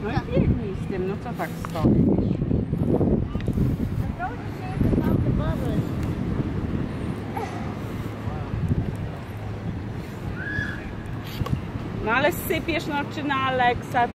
No i biegnij z tym, no co tak stoisz? No ale sypiesz no czy na Aleksa?